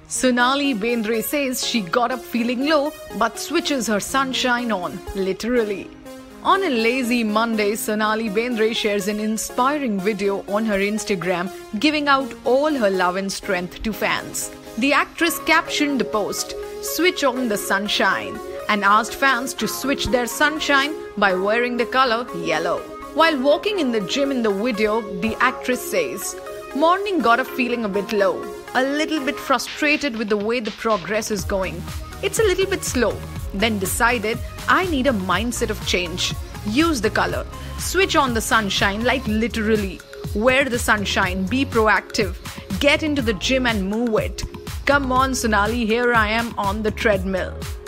Sonali Bendre says she got up feeling low but switches her sunshine on, literally. On a lazy Monday, Sonali Bendre shares an inspiring video on her Instagram giving out all her love and strength to fans. The actress captioned the post, "Switch on the sunshine," and asked fans to switch their sunshine by wearing the color yellow. While walking in the gym in the video, the actress says, "Morning got up feeling a bit low, a little bit frustrated with the way the progress is going. It's a little bit slow. Then decided I need a mindset of change. Use the color. Switch on the sunshine, like literally. Wear the sunshine, be proactive. Get into the gym and move it. Come on, Sonali, here I am on the treadmill."